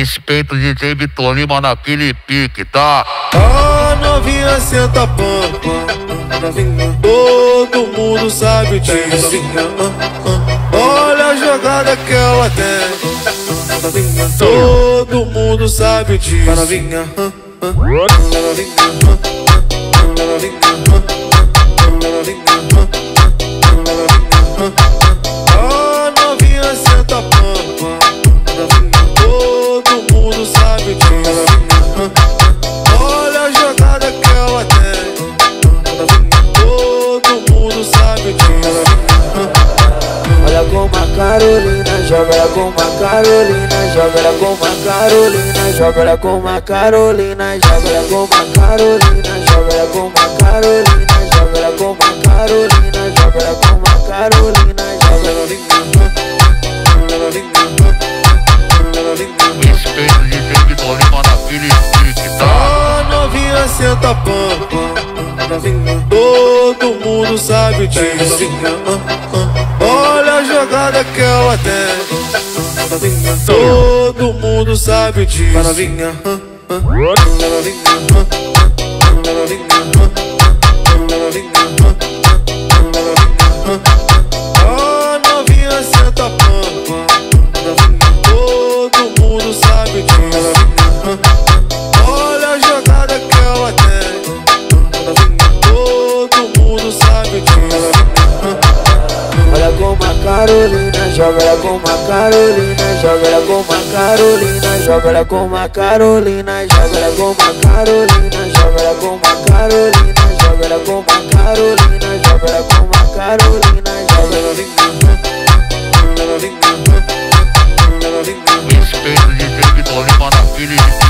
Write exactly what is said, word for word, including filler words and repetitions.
Respeito o D J Vitor Lima naquele pique, tá? A novinha senta pampa, novinha, todo mundo sabe disso. Olha a jogada que ela tem, novinha, todo mundo sabe disso. Novinha, a novinha senta pampa, todo mundo sabe disso. Olha a jogada que ela tem, todo mundo sabe disso. Olha como a Carolina joga, ela como a Carolina joga, ela como a Carolina joga, ela como a Carolina joga, ela como a Carolina joga, ela como a Carolina joga, ela como a Carolina joga, ela como a Carolina joga. Respeito o D J Vitor Lima naquele pique, tá? A novinha senta pampa, novinha, todo mundo sabe disso. Olha a jogada que ela tem, novinha, todo mundo sabe disso. Novinha, a novinha senta pampa, novinha, todo mundo sabe disso. Olha a jogada que ela tem, novinha, todo mundo sabe disso. Olha como a Carolina joga, ela como a Carolina joga, ela como a Carolina joga, ela como a Carolina joga, ela como a Carolina joga, ela como a Carolina joga, ela como a Carolina joga, ela como a Carolina joga. Respeito o D J Vitor Lima naquele